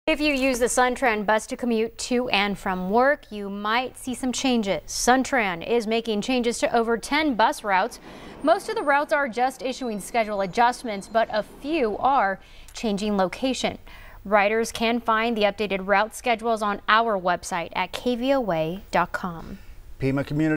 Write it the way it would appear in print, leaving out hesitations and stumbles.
If you use the Tran bus to commute to and from work, you might see some changes. Tran is making changes to over 10 bus routes. Most of the routes are just issuing schedule adjustments, but a few are changing location. Riders can find the updated route schedules on our website at KVOA.com. Pima Community